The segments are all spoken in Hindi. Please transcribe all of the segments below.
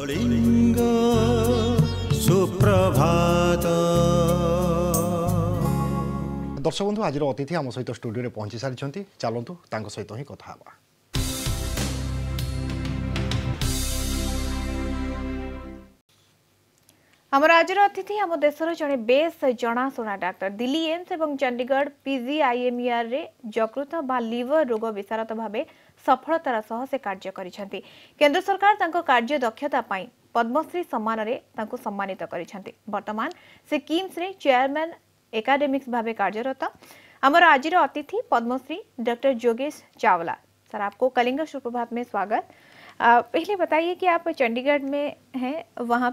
कलिंग सुप्रभात। दर्शक बंधु आज अतिथि आम सहित स्टूडियो पहुंची सारी चलतु सहित ही कथा। आमर आज अतिथि आम देशर जड़े बेस जनाशुना डाक्टर दिल्ली एम्स और चंडीगढ़ PGIMER रे यकृत बा लिवर रोग विशारद भाव सफलतार सह से कार्य करिसेंती। केंद्र सरकार तांको कार्य दक्षता पाई पद्मश्री सम्मान रे तांको सम्मानित करिसेंती। वर्तमान से किम्स रे चेयरमैन एकाडेमिक्स भाव कार्यरत। आमर आज अतिथि पद्मश्री डॉक्टर जोगेश चावला। सर, आपको कलिंग सुप्रभात में स्वागत। पहले बताइए कि आप चंडीगढ़ में हैं, वहाँ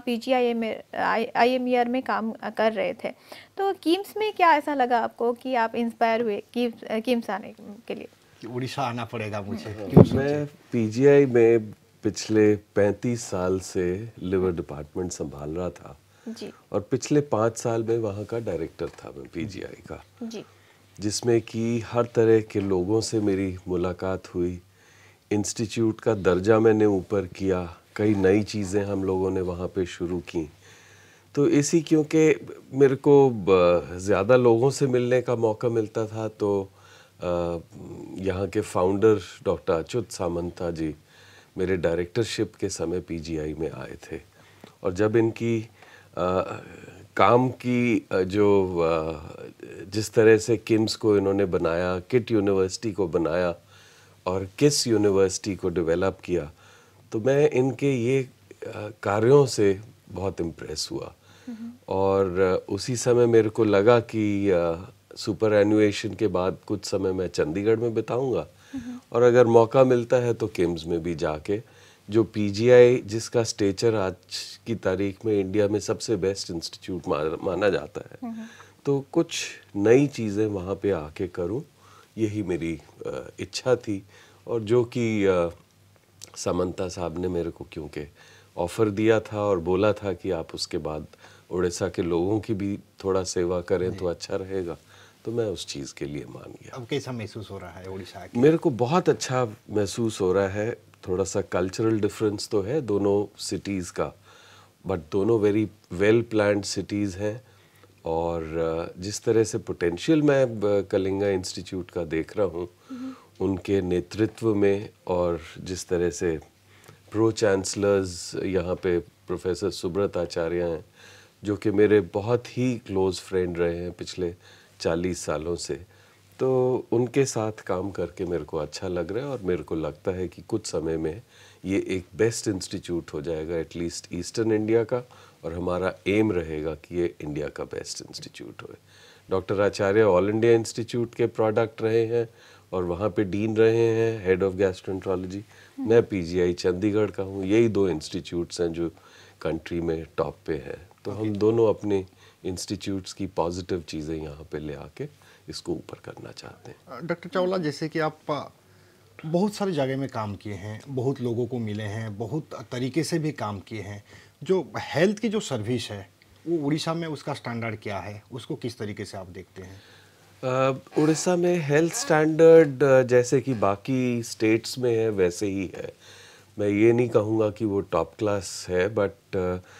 PGIMER में काम कर रहे थे, तो किम्स में क्या ऐसा लगा आपको कि आप इंस्पायर हुए किम्स आने के लिए? उड़ीसा आना पड़ेगा मुझे। मैं PGI में पिछले 35 साल से लिवर डिपार्टमेंट संभाल रहा था जी। और पिछले 5 साल में वहाँ का डायरेक्टर था मैं PGI का जी। जिसमें कि हर तरह के लोगों से मेरी मुलाकात हुई। इंस्टीट्यूट का दर्जा मैंने ऊपर किया, कई नई चीज़ें हम लोगों ने वहाँ पे शुरू की। तो इसी क्योंकि मेरे को ज़्यादा लोगों से मिलने का मौका मिलता था, तो यहाँ के फाउंडर डॉक्टर अच्युत सामंता जी मेरे डायरेक्टरशिप के समय PGI में आए थे। और जब इनकी काम की जिस तरह से किम्स को इन्होंने बनाया, किट यूनिवर्सिटी को बनाया और किस यूनिवर्सिटी को डेवलप किया, तो मैं इनके ये कार्यों से बहुत इम्प्रेस हुआ। और उसी समय मेरे को लगा कि सुपर एनुएशन के बाद कुछ समय मैं चंडीगढ़ में बिताऊंगा और अगर मौका मिलता है तो किम्स में भी जाके, जो PGI जिसका स्टेचर आज की तारीख में इंडिया में सबसे बेस्ट इंस्टीट्यूट माना जाता है, तो कुछ नई चीज़ें वहाँ पे आके करूँ, यही मेरी इच्छा थी। और जो कि सामंता साहब ने मेरे को क्योंकि ऑफ़र दिया था और बोला था कि आप उसके बाद उड़ीसा के लोगों की भी थोड़ा सेवा करें तो अच्छा रहेगा, तो मैं उस चीज़ के लिए मान गया। अब कैसा महसूस हो रहा है उड़ीसा के? मेरे को बहुत अच्छा महसूस हो रहा है। थोड़ा सा कल्चरल डिफरेंस तो है दोनों सिटीज़ का, बट दोनों वेरी वेल प्लान्ड सिटीज़ हैं। और जिस तरह से पोटेंशियल मैं कलिंगा इंस्टीट्यूट का देख रहा हूँ उनके नेतृत्व में, और जिस तरह से प्रो चांसलर्स यहाँ पे प्रोफेसर सुब्रत आचार्य हैं, जो कि मेरे बहुत ही क्लोज़ फ्रेंड रहे हैं पिछले 40 सालों से, तो उनके साथ काम करके मेरे को अच्छा लग रहा है। और मेरे को लगता है कि कुछ समय में ये एक बेस्ट इंस्टीट्यूट हो जाएगा, एटलीस्ट ईस्टर्न इंडिया का, और हमारा एम रहेगा कि ये इंडिया का बेस्ट इंस्टीट्यूट हो। Doctor Acharya All India Institute के प्रोडक्ट रहे हैं और वहाँ पे डीन रहे हैं, हेड ऑफ गैस्ट्रोएंटरोलॉजी। मैं PGI चंडीगढ़ का हूँ। यही 2 इंस्टीट्यूट्स हैं जो कंट्री में टॉप पे हैं। तो हम दोनों अपने इंस्टीट्यूट्स की पॉजिटिव चीज़ें यहाँ पे ले आके इसको ऊपर करना चाहते हैं। डॉक्टर चावला, जैसे कि आप बहुत सारी जगह में काम किए हैं, बहुत लोगों को मिले हैं, बहुत तरीके से भी काम किए हैं, जो हेल्थ की जो सर्विस है वो उड़ीसा में उसका स्टैंडर्ड क्या है, उसको किस तरीके से आप देखते हैं? उड़ीसा में हेल्थ स्टैंडर्ड जैसे कि बाकी स्टेट्स में है वैसे ही है। मैं ये नहीं कहूँगा कि वो टॉप क्लास है, बट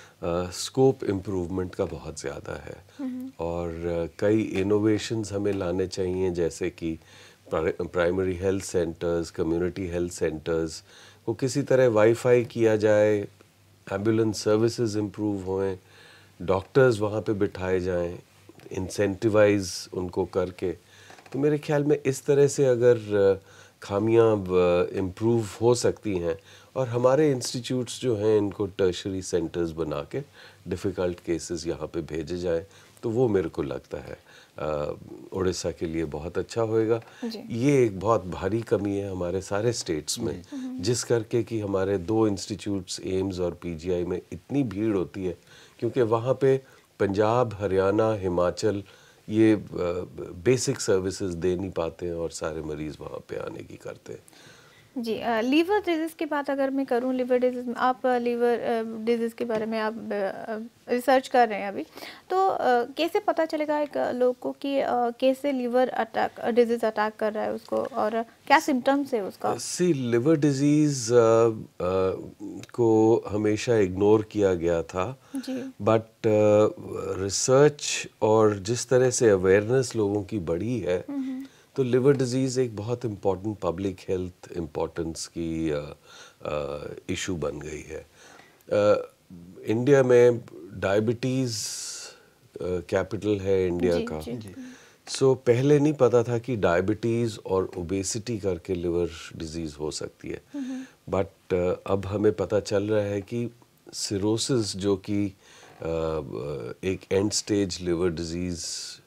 स्कोप इम्प्रूवमेंट का बहुत ज़्यादा है। और कई इनोवेशंस हमें लाने चाहिए, जैसे कि primary health centres, community health centres को किसी तरह वाईफाई किया जाए, एम्बुलेंस सर्विसेज इम्प्रूव होएं, डॉक्टर्स वहाँ पे बिठाए जाएं, इंसेंटिवाइज उनको करके। तो मेरे ख्याल में इस तरह से अगर खामियां इम्प्रूव हो सकती हैं, और हमारे इंस्टीट्यूट्स जो हैं इनको टर्शरी सेंटर्स बना के डिफ़िकल्ट केसेस यहाँ पे भेजे जाएं, तो वो मेरे को लगता है उड़ीसा के लिए बहुत अच्छा होएगा। ये एक बहुत भारी कमी है हमारे सारे स्टेट्स में, जिस करके कि हमारे 2 इंस्टीट्यूट्स एम्स और PGI में इतनी भीड़ होती है, क्योंकि वहाँ पे पंजाब, हरियाणा, हिमाचल ये बेसिक सर्विसेज दे नहीं पाते हैं और सारे मरीज़ वहाँ पे आने की करते हैं। जी, लीवर डिजीज की बात अगर मैं करूं, लीवर डिजीज, आप लीवर डिजीज के बारे में आप रिसर्च कर रहे हैं अभी, तो कैसे पता चलेगा एक लोग को कि कैसे लीवर अटैक डिजीज अटैक कर रहा है उसको, और क्या सिम्टम्स है उसका? सी लिवर डिजीज को हमेशा इग्नोर किया गया था, जी। बट रिसर्च और जिस तरह से अवेयरनेस लोगों की बढ़ी है, तो लिवर डिजीज़ एक बहुत इम्पॉर्टेंट पब्लिक हेल्थ इम्पोर्टेंस की इशू बन गई है। इंडिया में डायबिटीज़ कैपिटल है इंडिया जी, का। जी। सो पहले नहीं पता था कि डायबिटीज़ और ओबेसिटी करके लिवर डिजीज़ हो सकती है, बट अब हमें पता चल रहा है कि सिरोसिस, जो कि एक एंड स्टेज लिवर डिजीज़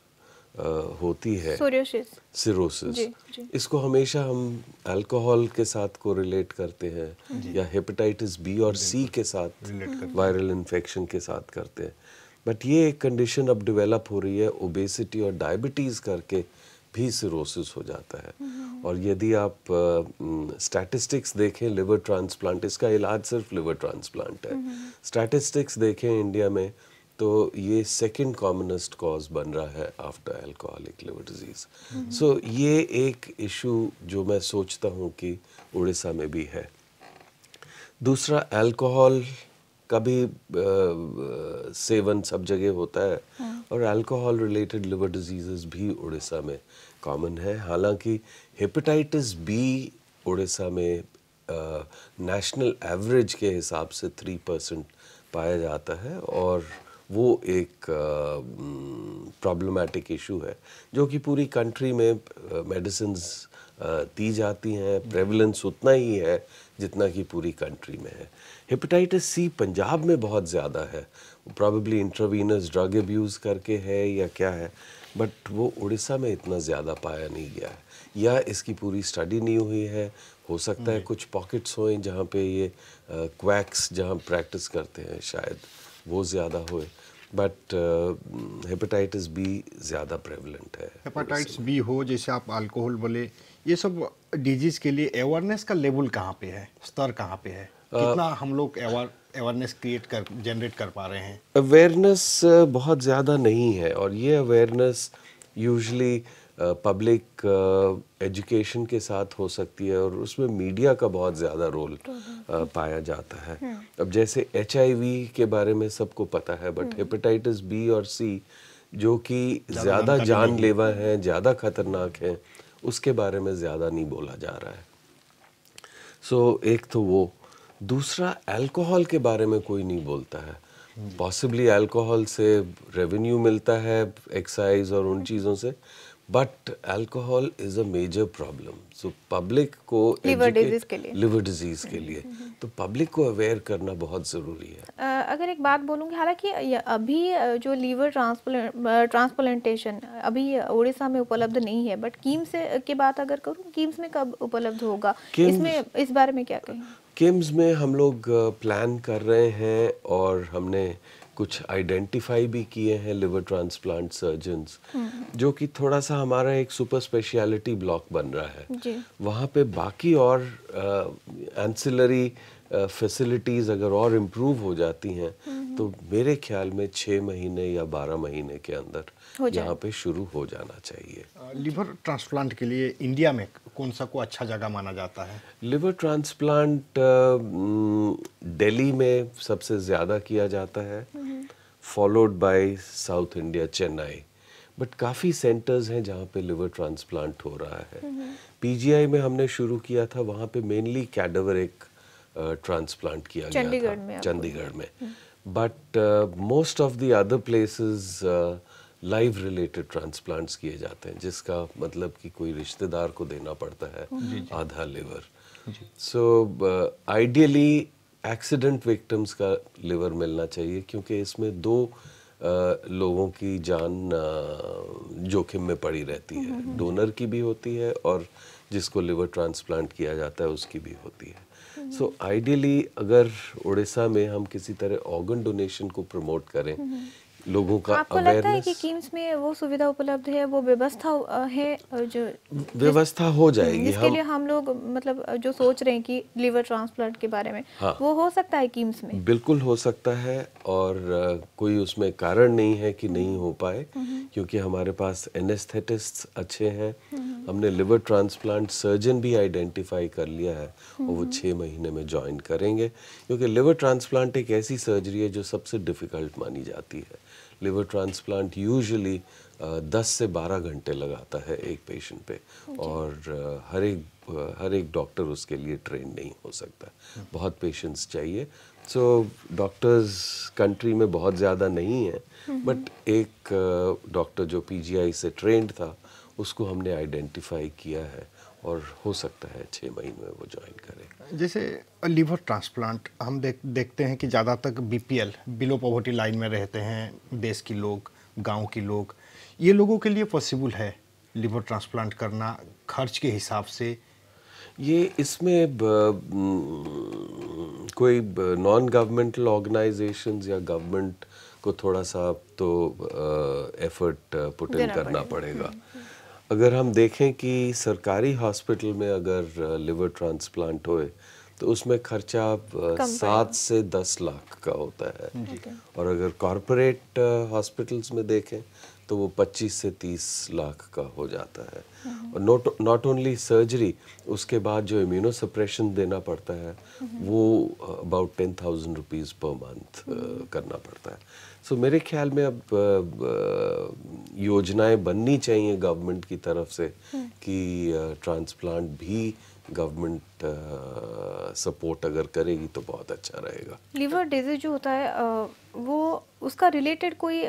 होती है, सिरोसिस, जी, जी। इसको हमेशा हम अल्कोहल के साथ कोरिलेट करते हैं या हेपेटाइटिस बी और सी के साथ, वायरल इन्फेक्शन के साथ करते हैं। बट ये एक कंडीशन अब डेवलप हो रही है, ओबेसिटी और डायबिटीज़ करके भी सिरोसिस हो जाता है। और यदि आप स्टैटिस्टिक्स देखें, लिवर ट्रांसप्लांट, इसका इलाज सिर्फ लिवर ट्रांसप्लांट है। स्टैटिस्टिक्स देखें इंडिया में, तो ये सेकंड कॉमनेस्ट कॉज बन रहा है after alcoholic liver disease. So ये एक इशू जो मैं सोचता हूँ कि उड़ीसा में भी है। दूसरा, अल्कोहल का भी सेवन सब जगह होता है, और अल्कोहल रिलेटेड लिवर डिजीज़ेस भी उड़ीसा में कॉमन है। हालांकि हेपेटाइटिस बी उड़ीसा में नेशनल एवरेज के हिसाब से 3% पाया जाता है, और वो एक प्रॉब्लमेटिक इशू है जो कि पूरी कंट्री में मेडिसिन्स दी जाती हैं, प्रेवलेंस उतना ही है जितना कि पूरी कंट्री में है। हेपेटाइटिस सी पंजाब में बहुत ज़्यादा है, प्रॉबेबली इंट्रावीनस ड्रग अब्यूज़ करके है या क्या है, बट वो उड़ीसा में इतना ज़्यादा पाया नहीं गया है, या इसकी पूरी स्टडी नहीं हुई है। हो सकता है कुछ पॉकेट्स हों जहाँ पे ये क्वैक्स जहाँ प्रैक्टिस करते हैं, शायद वो ज़्यादा होए, बट हेपेटाइटिस बी ज़्यादा प्रेवलेंट है। हेपेटाइटिस बी हो, जैसे आप अल्कोहल बोले, ये सब डिजीज़ के लिए अवेयरनेस का लेवल कहाँ पे है, स्तर कहाँ पे है, कितना हम लोग अवेयरनेस जनरेट कर पा रहे हैं? अवेयरनेस बहुत ज़्यादा नहीं है, और ये अवेयरनेस यूजुअली पब्लिक एजुकेशन के साथ हो सकती है, और उसमें मीडिया का बहुत ज़्यादा रोल पाया जाता है। अब जैसे HIV के बारे में सबको पता है, बट हेपेटाइटिस बी और सी जो कि ज़्यादा जानलेवा हैं, ज़्यादा खतरनाक हैं, उसके बारे में ज़्यादा नहीं बोला जा रहा है। सो एक तो वो, दूसरा अल्कोहल के बारे में कोई नहीं बोलता है। पॉसिबली अल्कोहल से रेवेन्यू मिलता है, एक्साइज और उन चीज़ों से, but alcohol is a major problem. So public को लिवर डिजीज के लिए तो पब्लिक को अवेयर करना बहुत ज़रूरी है। अगर एक बात बोलूँगी, हालांकि अभी जो लीवर ट्रांसप्लांटेशन अभी उड़ीसा में उपलब्ध नहीं है, बट किम्स की बात अगर करूँ, किम्स में कब उपलब्ध होगा, इसमें इस बारे में क्या कहें? किम्स में हम लोग प्लान कर रहे हैं, और हमने कुछ आइडेंटिफाई भी किए हैं लिवर ट्रांसप्लांट सर्जन्स, जो कि थोड़ा सा हमारा एक सुपर स्पेशलिटी ब्लॉक बन रहा है। वहाँ पे बाकी और एंसिलरी फैसिलिटीज़ अगर और इम्प्रूव हो जाती हैं, तो मेरे ख्याल में 6 महीने या 12 महीने के अंदर यहाँ पे शुरू हो जाना चाहिए। लिवर ट्रांसप्लांट के लिए इंडिया में कौन सा को अच्छा जगह माना जाता है? लिवर ट्रांसप्लांट दिल्ली में सबसे ज़्यादा किया जाता है, followed by South India, Chennai, but काफ़ी सेंटर्स हैं जहाँ पे लिवर ट्रांसप्लांट हो रहा है। PGI में हमने शुरू किया था, वहाँ पे मेनली कैडावरिक ट्रांसप्लांट किया गया था, चंडीगढ़ में, but most of the other places live related transplants किए जाते हैं, जिसका मतलब कि कोई रिश्तेदार को देना पड़ता है आधा liver. So ideally accident victims का लिवर मिलना चाहिए, क्योंकि इसमें 2 लोगों की जान जोखिम में पड़ी रहती है, डोनर की भी होती है और जिसको लिवर ट्रांसप्लांट किया जाता है उसकी भी होती है। सो आइडियली अगर उड़ीसा में हम किसी तरह ऑर्गन डोनेशन को प्रमोट करें, लोगों का आपको लगता है कि अवेयरनेस, किम्स में वो सुविधा उपलब्ध है, वो व्यवस्था है जो व्यवस्था हो जाएगी। जिसके लिए हम लोग मतलब जो सोच रहे हैं कि लिवर ट्रांसप्लांट के बारे में, हाँ। वो हो सकता है किम्स में? बिल्कुल हो सकता है, और कोई उसमें कारण नहीं है कि नहीं हो पाए, क्योंकि हमारे पास एनेस्थेटिस्ट्स अच्छे हैं। हमने लिवर ट्रांसप्लांट सर्जन भी आइडेंटिफाई कर लिया है, और वो 6 महीने में ज्वाइन करेंगे, क्योंकि लिवर ट्रांसप्लांट एक ऐसी सर्जरी है जो सबसे डिफ़िकल्ट मानी जाती है। लिवर ट्रांसप्लांट यूजुअली 10 से 12 घंटे लगाता है एक पेशेंट पे, और हर एक डॉक्टर उसके लिए ट्रेन नहीं हो सकता, बहुत पेशेंस चाहिए। सो डॉक्टर्स कंट्री में बहुत ज़्यादा नहीं है, बट एक डॉक्टर जो पीजीआई से ट्रेंड था, उसको हमने आइडेंटिफाई किया है, और हो सकता है 6 महीने में वो ज्वाइन करे। जैसे लीवर ट्रांसप्लांट हम देखते हैं कि ज़्यादातर बीपीएल, बिलो पॉवर्टी लाइन में रहते हैं देश के लोग, गांव के लोग, ये लोगों के लिए पॉसिबल है लिवर ट्रांसप्लांट करना खर्च के हिसाब से? ये इसमें कोई नॉन गवर्नमेंटल ऑर्गेनाइजेशंस या गवर्नमेंट को थोड़ा सा तो एफर्ट पुट इन करना पड़ेगा। अगर हम देखें कि सरकारी हॉस्पिटल में अगर लिवर ट्रांसप्लांट होए, तो उसमें खर्चा 7 से 10 लाख का होता है, और अगर कॉरपोरेट हॉस्पिटल्स में देखें तो वो 25 से 30 लाख का हो जाता है। और नॉट ओनली सर्जरी, उसके बाद जो इम्यूनोसप्रेशन देना पड़ता है वो अबाउट 10,000 रुपीज़ पर मंथ करना पड़ता है। सो मेरे ख्याल में अब योजनाएं बननी चाहिए गवर्नमेंट की तरफ से कि ट्रांसप्लांट भी गवर्नमेंट सपोर्ट अगर करेगी तो बहुत अच्छा रहेगा। लिवर डिजीज जो होता है वो उसका रिलेटेड कोई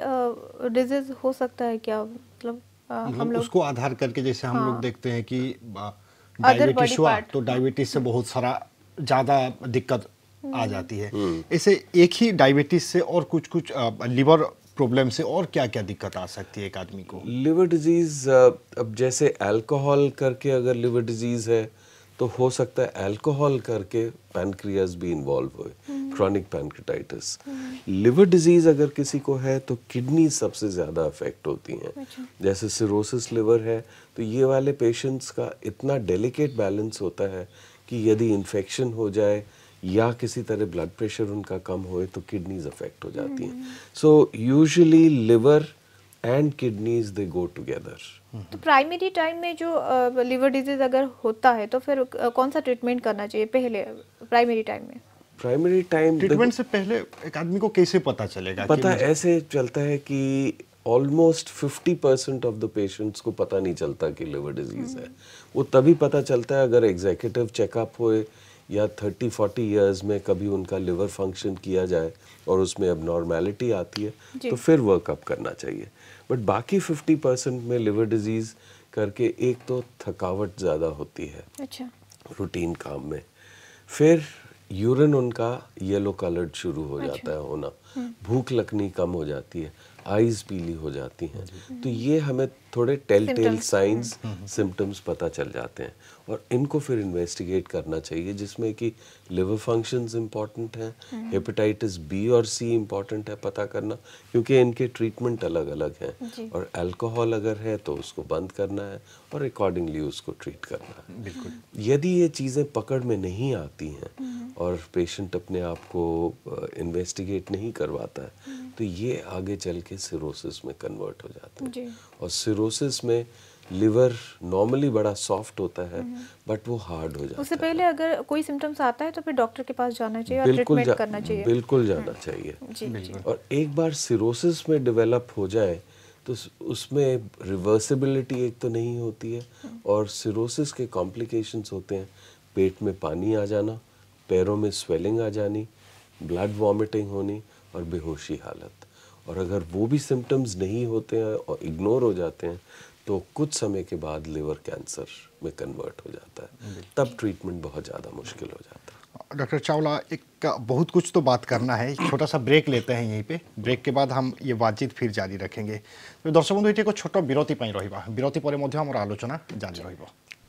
डिजीज हो सकता है क्या? मतलब हम लोग उसको आधार करके, जैसे हम लोग देखते हैं कि Other डायबिटीज body हुआ part. तो डायबिटीज से बहुत सारा ज़्यादा दिक्कत आ जाती है। ऐसे एक ही डायबिटीज से और कुछ लिवर प्रॉब्लम से और क्या क्या दिक्कत आ सकती है एक आदमी को? लिवर डिजीज, अब जैसे अल्कोहल करके अगर लिवर डिजीज है तो हो सकता है अल्कोहल करके पैनक्रियाज भी इन्वॉल्व हो, क्रॉनिक पैनक्रियाटाइटिस। लिवर डिजीज अगर किसी को है तो किडनी सबसे ज़्यादा अफेक्ट होती हैं। जैसे सिरोसिस लिवर है तो ये वाले पेशेंट्स का इतना डेलिकेट बैलेंस होता है कि यदि इन्फेक्शन हो जाए या किसी तरह ब्लड प्रेशर उनका कम होए तो किडनीज अफेक्ट हो जाती हैं। So usually liver and kidneys they go together. तो प्राइमरी टाइम में जो लिवर डिजीज अगर होता है तो फिर कौन सा ट्रीटमेंट करना चाहिए पहले प्राइमरी टाइम में? प्राइमरी टाइम ट्रीटमेंट से पहले एक आदमी को कैसे पता चलेगा? पता ऐसे चलता है कि ऑलमोस्ट 50% ऑफ द पेशेंट्स को पता नहीं चलता कि लिवर डिजीज है। वो तभी पता चलता है अगर एग्जीक्यूटिव चेकअप होए या 30-40 इयर्स में कभी उनका लिवर फंक्शन किया जाए और उसमें अब नॉर्मेलिटी आती है तो फिर वर्कअप करना चाहिए। बट बाकी 50% में लिवर डिजीज करके एक तो थकावट ज़्यादा होती है अच्छा रूटीन काम में, फिर यूरिन उनका येलो कलर्ड शुरू हो जाता है होना, भूख लगनी कम हो जाती है, आईज पीली हो जाती हैं। तो ये हमें थोड़े टेल साइंस सिम्टम्स पता चल जाते हैं और इनको फिर इन्वेस्टिगेट करना चाहिए, जिसमें कि लिवर फंक्शंस इम्पॉर्टेंट हैं, हेपेटाइटिस बी और सी इम्पॉर्टेंट है पता करना, क्योंकि इनके ट्रीटमेंट अलग अलग हैं। और अल्कोहल अगर है तो उसको बंद करना है और अकॉर्डिंगली उसको ट्रीट करना है। बिल्कुल। यदि ये चीज़ें पकड़ में नहीं आती हैं और पेशेंट अपने आप को इन्वेस्टिगेट नहीं करवाता है तो ये आगे चल के सिरोसिस में कन्वर्ट हो जाता है। और सिरोसिस में लिवर नॉर्मली बड़ा सॉफ्ट होता है बट वो हार्ड हो जाता उससे है। पहले अगर कोई सिम्टम्स आता है तो फिर डॉक्टर के पास जाना चाहिए और ट्रीटमेंट करना चाहिए। बिल्कुल जाना चाहिए। जी। और एक बार सिरोसिस में डेवलप हो जाए तो उसमें रिवर्सिबिलिटी एक तो नहीं होती है और सिरोसिस के कॉम्प्लिकेशंस होते हैं, पेट में पानी आ जाना, पैरों में स्वेलिंग आ जानी, ब्लड वॉमिटिंग होनी और बेहोशी हालत। और अगर वो भी सिम्टम्स नहीं होते हैं और इग्नोर हो जाते हैं तो कुछ समय के बाद लिवर कैंसर में कन्वर्ट हो जाता है, तब ट्रीटमेंट बहुत ज़्यादा मुश्किल हो जाता है। डॉक्टर चावला, एक बहुत कुछ तो बात करना है, छोटा सा ब्रेक लेते हैं यहीं पे। ब्रेक के बाद हम ये बातचीत फिर जारी रखेंगे। तो दर्शक बंधु एटी को छोटा विरति पाई रहिबा, विरति परे मध्ये हमर आलोचना जारी रहिबो।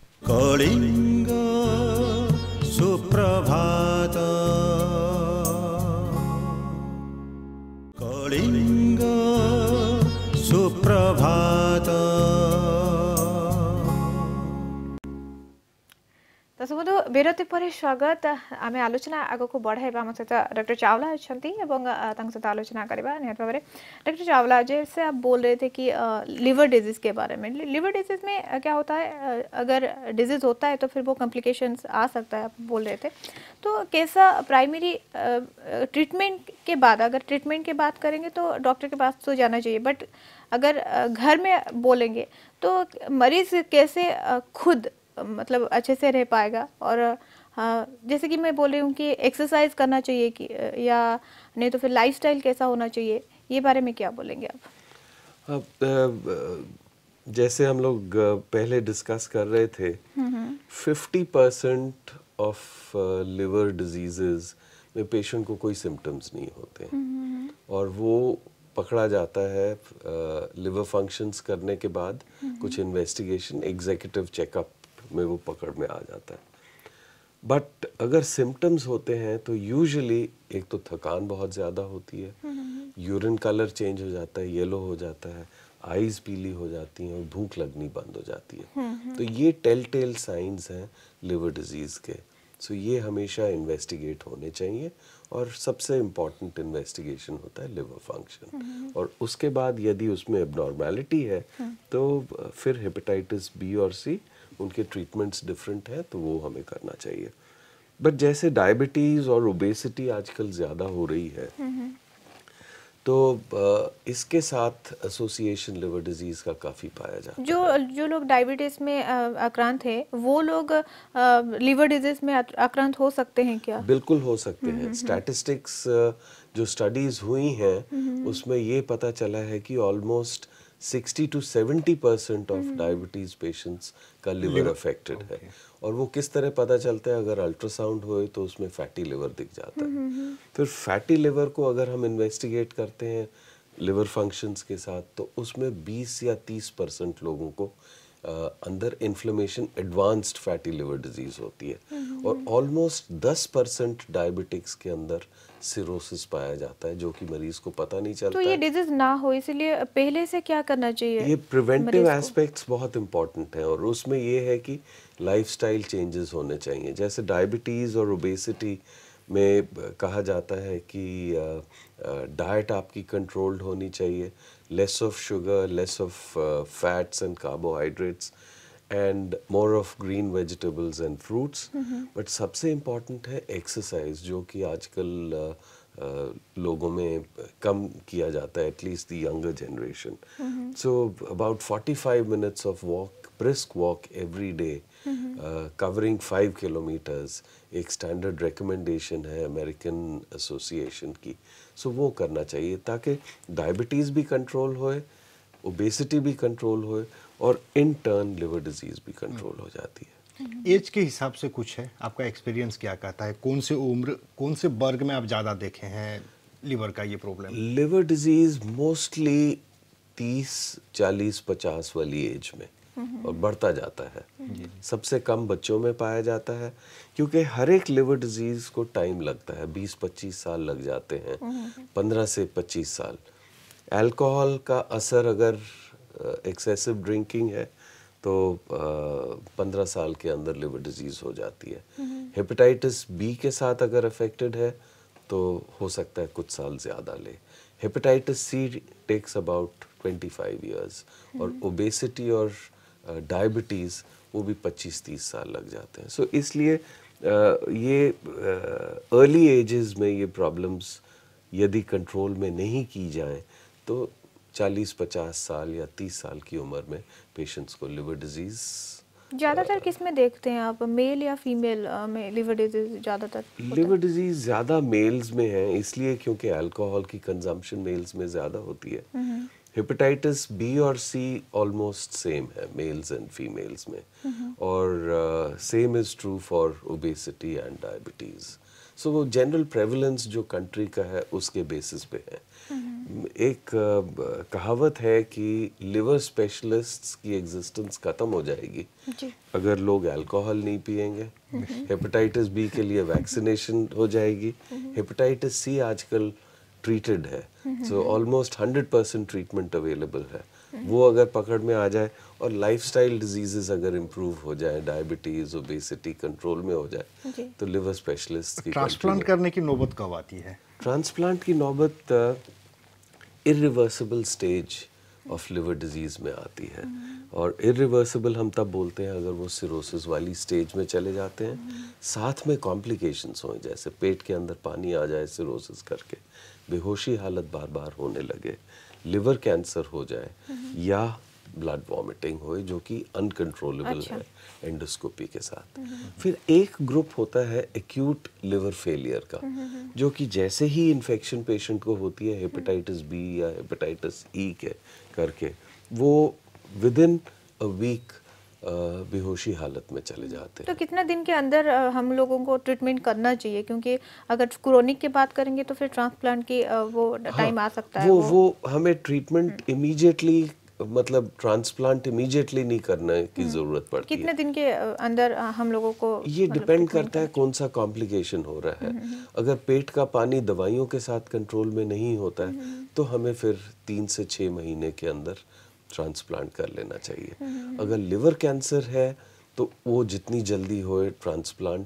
कलिंग सुप्रभात, कलिंग विरति पर स्वागत आम आलोचना आग को बढ़ाइबा आम सहित डॉक्टर चावला अच्छा सहित आलोचना करवा निहत भाव डॉक्टर चावला जैसे आप बोल रहे थे कि लिवर डिजीज के बारे में। लिवर डिजीज में क्या होता है, अगर डिजीज होता है तो फिर वो कॉम्प्लिकेशंस आ सकता है, आप बोल रहे थे। तो कैसा प्राइमरी ट्रीटमेंट के बाद, अगर ट्रीटमेंट की बात करेंगे तो डॉक्टर के पास तो जाना चाहिए, बट अगर घर में बोलेंगे तो मरीज कैसे खुद मतलब अच्छे से रह पाएगा? और जैसे कि मैं बोल रही हूँ कि एक्सरसाइज करना चाहिए कि या नहीं तो फिर लाइफस्टाइल कैसा होना चाहिए, ये बारे में क्या बोलेंगे आप? जैसे हम लोग पहले डिस्कस कर रहे थे, 50% ऑफ लिवर डिजीजेस में पेशेंट को कोई सिम्टम्स नहीं होते और वो पकड़ा जाता है लिवर फंक्शंस करने के बाद कुछ इन्वेस्टिगेशन, एग्जीक्यूटिव चेकअप में वो पकड़ में आ जाता है। बट अगर सिम्टम्स होते हैं तो यूजुअली एक तो थकान बहुत ज़्यादा होती है, यूरिन कलर चेंज हो जाता है, येलो हो जाता है, आईज पीली हो जाती हैं और भूख लगनी बंद हो जाती है। तो ये टेल टेल साइंस हैं लिवर डिजीज़ के। सो ये हमेशा इन्वेस्टिगेट होने चाहिए और सबसे इम्पॉर्टेंट इन्वेस्टिगेशन होता है लिवर फंक्शन। और उसके बाद यदि उसमें एबनॉर्मेलिटी है तो फिर हेपेटाइटिस बी और सी, उनके ट्रीटमेंट्स डिफरेंट हैं तो वो हमें करना चाहिए। बट जैसे डायबिटीज़ और ओबेसिटी आजकल ज़्यादा हो रही है तो इसके साथ एसोसिएशन लिवर डिजीज़ का काफ़ी पाया जाता है। जो लोग डायबिटीज में आक्रांत है वो लोग लिवर डिजीज में आक्रांत हो सकते हैं क्या? बिल्कुल हो सकते हैं। स्टैटिस्टिक्स जो स्टडीज हुई हैं उसमें ये पता चला है कि almost 60 to 70% of diabetes patients का लिवर अफेक्टेड है। और वो किस तरह पता चलता है? अगर अल्ट्रासाउंड होए तो उसमें फैटी लिवर दिख जाता है। फिर फैटी लिवर को अगर हम इन्वेस्टिगेट करते हैं लिवर फंक्शंस के साथ तो उसमें 20 या 30% लोगों को अंदर inflammation, advanced fatty liver disease होती है। और ऑलमोस्ट 10% डायबिटिक्स के अंदर सिरोसिस पाया जाता है जो कि मरीज को पता नहीं चलता। तो ये डिजीज ना हो इसलिए पहले से क्या करना चाहिए? ये प्रिवेंटिव एस्पेक्ट्स बहुत इंपॉर्टेंट हैं और उसमें ये है कि लाइफस्टाइल चेंजेस होने चाहिए। जैसे डायबिटीज़ और ओबेसिटी में कहा जाता है कि डाइट आपकी कंट्रोल्ड होनी चाहिए, less of sugar, less of fats and carbohydrates and more of green vegetables and fruits. But सबसे इम्पॉर्टेंट है एक्सरसाइज, जो कि आजकल लोगों में कम किया जाता है, at least the younger generation. So about 45 minutes of walk, brisk walk every day, covering 5 kilometers, एक स्टैंडर्ड रिकमेंडेशन है अमेरिकन एसोसिएशन की। सो वो करना चाहिए ताकि डायबिटीज़ भी कंट्रोल होए, ओबेसिटी भी कंट्रोल होए और इन टर्न लिवर डिजीज़ भी कंट्रोल हो जाती है। एज के हिसाब से कुछ है, आपका एक्सपीरियंस क्या कहता है? कौन से उम्र, कौन से वर्ग में आप ज़्यादा देखे हैं लिवर का ये प्रॉब्लम? लिवर डिजीज़ मोस्टली 30, 40, 50 वाली एज में और बढ़ता जाता है। सबसे कम बच्चों में पाया जाता है क्योंकि हर एक लिवर डिजीज़ को टाइम लगता है, 20-25 साल लग जाते हैं, 15 से 25 साल। अल्कोहल का असर अगर एक्सेसिव ड्रिंकिंग है तो 15 साल के अंदर लिवर डिजीज़ हो जाती है। हेपेटाइटिस बी के साथ अगर अफेक्टेड है तो हो सकता है कुछ साल ज़्यादा ले। Hepatitis C takes about 25 years और ओबेसिटी और डायबिटीज़ वो भी 25-30 साल लग जाते हैं। सो इसलिए ये अर्ली एजेस में ये प्रॉब्लम्स यदि कंट्रोल में नहीं की जाएं तो 40-50 साल या 30 साल की उम्र में पेशेंट्स को लिवर डिजीज़। ज़्यादातर किस में देखते हैं आप, मेल या फीमेल में लिवर डिजीज ज़्यादातर? लिवर डिजीज़ ज़्यादा मेल्स में है इसलिए क्योंकि अल्कोहल की कंजम्पशन मेल्स में ज़्यादा होती है। हेपेटाइटिस बी और सी ऑलमोस्ट सेम है मेल्स एंड फीमेल्स में और same is true for obesity and diabetes. So वो जनरल प्रेवलेंस जो कंट्री का है उसके बेसिस पे है। एक कहावत है कि लिवर स्पेशलिस्ट्स की एग्जिस्टेंस ख़त्म हो जाएगी अगर लोग अल्कोहल नहीं पिएंगे। हेपेटाइटिस बी के लिए वैक्सीनेशन हो जाएगी। हेपेटाइटिस सी आजकल ट्रीटेड है, सो ऑलमोस्ट 100% ट्रीटमेंट अवेलेबल है। वो अगर पकड़ में आ जाए और लाइफस्टाइल डिजीजेस अगर इम्प्रूव हो जाए, डायबिटीज, ओबेसिटी कंट्रोल में हो जाए, जी। तो लिवर स्पेशलिस्ट की ट्रांसप्लांट करने की नौबत कब आती है? ट्रांसप्लांट की नौबत irreversible stage of liver disease में आती है। और इरिवर्सिबल हम तब बोलते हैं अगर वो सिरोसिस वाली स्टेज में चले जाते हैं, साथ में कॉम्प्लिकेशंस हों, जैसे पेट के अंदर पानी आ जाए सिरोसिस करके, बेहोशी हालत बार बार होने लगे, लिवर कैंसर हो जाए, या ब्लड वॉमिटिंग हो जो कि अनकंट्रोलेबल अच्छा। है एंडोस्कोपी के साथ। फिर एक ग्रुप होता है एक्यूट लिवर फेलियर का, जो कि जैसे ही इन्फेक्शन पेशेंट को होती है हेपेटाइटिस बी या हेपेटाइटिस ई के करके, वो विद इन अ वीक बेहोशी हालत में चले जाते तो हैं। कितना दिन के अंदर हम लोगों को ट्रीटमेंट करना चाहिए, क्योंकि अगर क्रोनिक की बात करेंगे तो फिर ट्रांसप्लांट की वो टाइम आ सकता है। वो हमें ट्रीटमेंट इमीडिएटली, मतलब ट्रांसप्लांट इमीडिएटली नहीं करने की जरूरत पड़ती है। कितने दिन के अंदर हम लोगों को ये मतलब डिपेंड treatment करता है कौन सा कॉम्प्लिकेशन हो रहा है। अगर पेट का पानी दवाइयों के साथ कंट्रोल में नहीं होता है, तो हमें फिर 3 से 6 महीने के अंदर ट्रांसप्लांट कर लेना चाहिए। अगर लिवर कैंसर है तो वो जितनी जल्दी होए ट्रांसप्लांट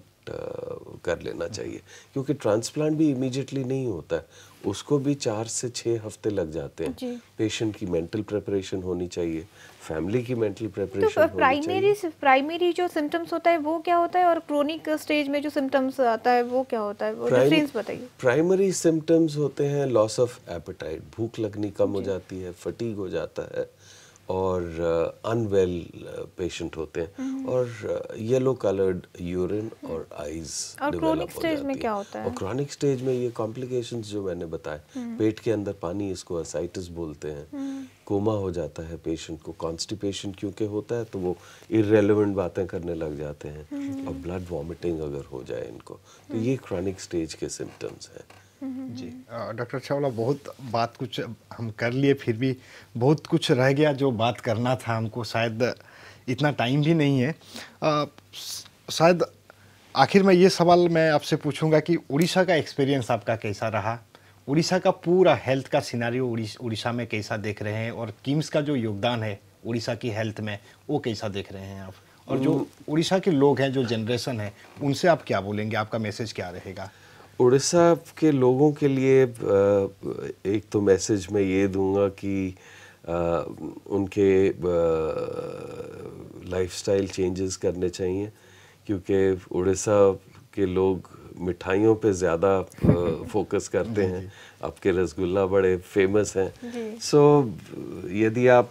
कर लेना चाहिए, क्योंकि ट्रांसप्लांट भी इमीडिएटली नहीं होता है, उसको भी 4 से 6 हफ्ते लग जाते जी। हैं। पेशेंट की मेंटल प्रिपरेशन होनी चाहिए, फैमिली की मेंटल तो प्रिपरेशन होनी चाहिए। प्राइमरी जो सिम्टम्स होता है वो क्या होता है, और क्रोनिक स्टेज में जो सिम्टम्स आता है वो क्या होता है, वो डिफरेंस बताइए। प्राइमरी सिम्टम्स होते हैं लॉस ऑफ एपेटाइट, भूख लगनी कम हो जाती है, फटीग हो जाता है, और अनवेल पेशेंट होते हैं, और येलो कलर्ड यूरिन और आईज और डेवलप chronic हो stage जाती में है। क्या होता है? और क्रॉनिक स्टेज में ये कॉम्प्लिकेशंस जो मैंने बताए, पेट के अंदर पानी, इसको असाइटिस बोलते हैं, कोमा हो जाता है पेशेंट को, कॉन्स्टिपेशन क्योंकि होता है तो वो इररेलेवेंट बातें करने लग जाते हैं, और ब्लड वॉमिटिंग अगर हो जाए इनको, तो ये क्रॉनिक स्टेज के सिम्टम्स हैं। जी डॉक्टर चावला, बहुत बात कुछ हम कर लिए, फिर भी बहुत कुछ रह गया जो बात करना था हमको, शायद इतना टाइम भी नहीं है। शायद आखिर में ये सवाल मैं आपसे पूछूंगा कि उड़ीसा का एक्सपीरियंस आपका कैसा रहा? उड़ीसा का पूरा हेल्थ का सिनारियो उड़ीसा में कैसा देख रहे हैं, और किम्स का जो योगदान है उड़ीसा की हेल्थ में वो कैसा देख रहे हैं आप? और जो उड़ीसा के लोग हैं, जो जनरेशन है, उनसे आप क्या बोलेंगे, आपका मैसेज क्या रहेगा? उड़ीसा के लोगों के लिए एक तो मैसेज मैं ये दूंगा कि उनके लाइफस्टाइल चेंजेस करने चाहिए, क्योंकि उड़ीसा के लोग मिठाइयों पे ज़्यादा फोकस करते हैं। आपके रसगुल्ला बड़े फेमस हैं। सो यदि आप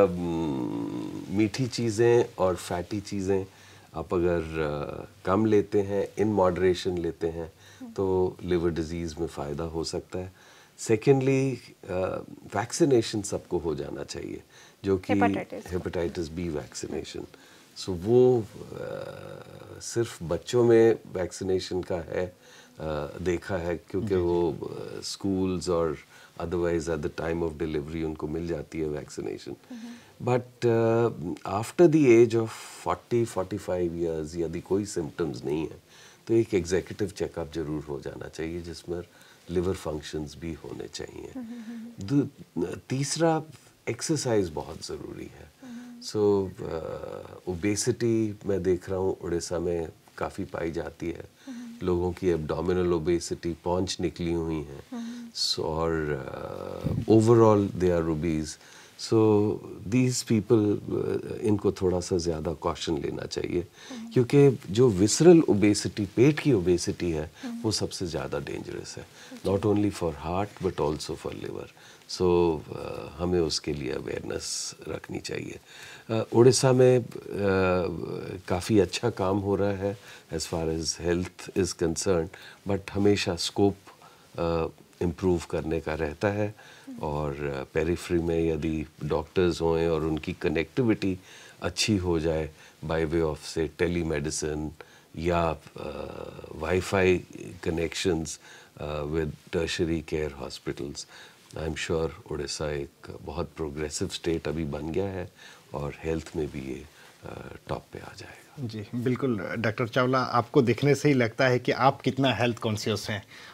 मीठी चीज़ें और फैटी चीज़ें आप अगर कम लेते हैं, इन मॉडरेशन लेते हैं, तो लिवर डिजीज़ में फ़ायदा हो सकता है। सेकेंडली, वैक्सीनेशन सबको हो जाना चाहिए, जो कि हेपेटाइटिस बी वैक्सीनेशन। सो वो सिर्फ बच्चों में वैक्सीनेशन का है, देखा है, क्योंकि वो स्कूल्स और otherwise at the time of delivery उनको मिल जाती है vaccination. But after the age of 40-45 years यदि कोई सिम्टम्स नहीं है, तो एक एग्जीक्यूटिव चेकअप जरूर हो जाना चाहिए, जिसमें लिवर फंक्शंस भी होने चाहिए। तीसरा, एक्सरसाइज बहुत ज़रूरी है। सो ओबेसिटी मैं देख रहा हूँ उड़ीसा में काफ़ी पाई जाती है, लोगों की एब्डोमिनल ओबेसिटी, पौंछ निकली हुई हैं, सो और overall they are obese. So these people, इनको थोड़ा सा ज़्यादा कॉशन लेना चाहिए, क्योंकि जो विसरल ओबेसिटी, पेट की ओबेसिटी है, वो सबसे ज़्यादा डेंजरस है, not only for heart but also for liver. So हमें उसके लिए अवेयरनेस रखनी चाहिए। उड़ीसा में काफ़ी अच्छा काम हो रहा है as far as health is concern, but हमेशा स्कोप इम्प्रूव करने का रहता है, और पेरिफ्री में यदि डॉक्टर्स हों और उनकी कनेक्टिविटी अच्छी हो जाए बाय वे ऑफ से टेलीमेडिसिन या wifi connections with tertiary care hospitals, I am sure Orissa एक बहुत प्रोग्रेसिव स्टेट अभी बन गया है, और हेल्थ में भी ये टॉप पे आ जाएगा। जी बिल्कुल डॉक्टर चावला, आपको देखने से ही लगता है कि आप कितना हेल्थ कॉन्शियस हैं।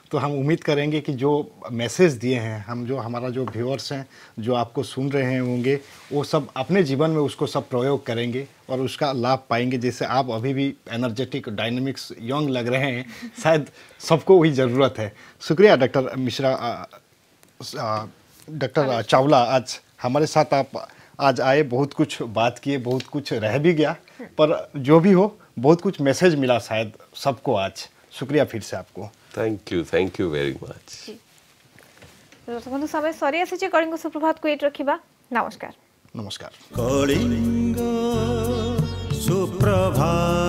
तो हम उम्मीद करेंगे कि जो मैसेज दिए हैं, हम जो हमारा जो व्यूअर्स हैं जो आपको सुन रहे हैं होंगे, वो सब अपने जीवन में उसको सब प्रयोग करेंगे और उसका लाभ पाएंगे। जैसे आप अभी भी एनर्जेटिक, डायनेमिक्स, यंग लग रहे हैं, शायद सबको वही ज़रूरत है। शुक्रिया डॉक्टर मिश्रा, डॉक्टर चावला, आज हमारे साथ आप आज आए, बहुत कुछ बात किए, बहुत कुछ रह भी गया, पर जो भी हो बहुत कुछ मैसेज मिला शायद सबको आज। शुक्रिया फिर से आपको। Thank you very much. बंधु समय सरी आसी, कलिंग सुप्रभात को एट रखिबा। नमस्कार। नमस्कार। कलिंग सुप्रभात।